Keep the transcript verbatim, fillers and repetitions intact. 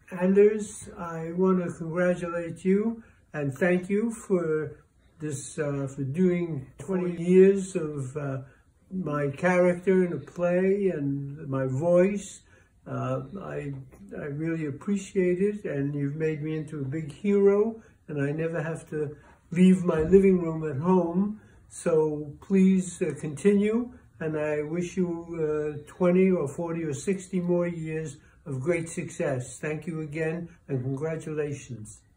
Anders, I want to congratulate you and thank you for this, uh, for doing twenty years of uh, my character in a play and my voice. Uh, I, I really appreciate it, and you've made me into a big hero, and I never have to leave my living room at home. So please uh, continue, and I wish you uh, twenty or forty or sixty more years of great success. Thank you again, and congratulations.